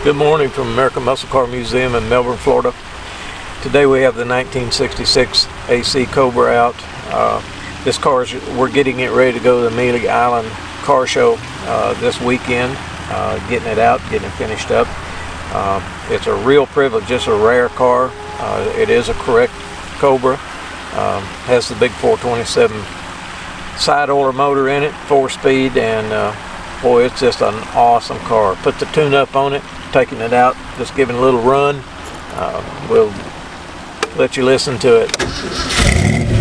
Good morning from American Muscle Car Museum in Melbourne, Florida. Today we have the 1966 AC Cobra out. This car, we're getting it ready to go to the Amelia Island Car Show this weekend, getting it out, getting it finished up. It's a real privilege, just a rare car. It is a correct Cobra. Has the big 427 side oiler motor in it, 4-speed, and boy, it's just an awesome car. Put the tune-up on it, taking it out, just giving a little run. We'll let you listen to it.